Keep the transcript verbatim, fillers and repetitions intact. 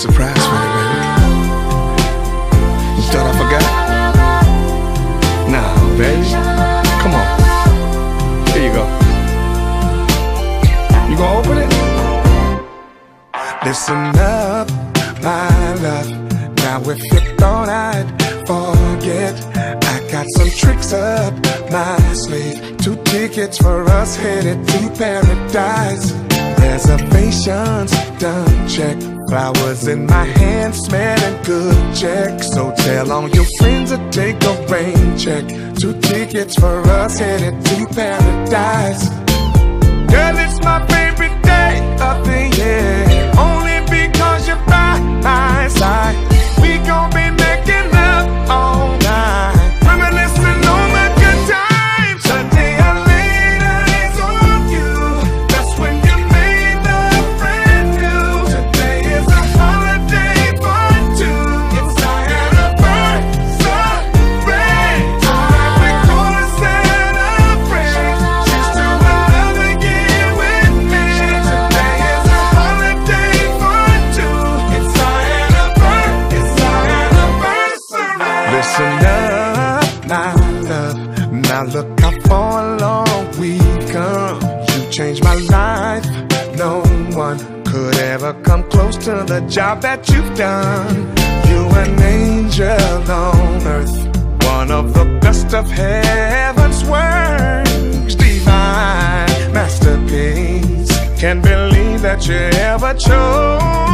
surprise for you, baby. You thought I forgot? Nah, baby. Come on. Here you go. You gonna open it? Listen up, my love. Now if you thought I'd forget, I got some tricks up my sleeve. Two tickets for us headed to paradise. Reservations done, check. Flowers in my hand, smelling good, check. So tell all your friends to take a rain check. Two tickets for us headed to paradise. Girl, it's my favorite day of the year, only because you're by my side. We gon' be making love all night, reminiscing on the good times. Sunday or later is on you. That's when you made love brand new. Today is a holiday for two. It's our anniversary. Tonight we're gonna celebrate. Cheers to another year with me. Today is a holiday for two. It's our anniversary. It's our anniversary. Listen up, my love. Now look how far along we've come. You changed my life. No one could ever come close to the job that you've done. You an angel on earth, one of the best of heaven's works. Divine masterpiece. Can't believe that you ever chose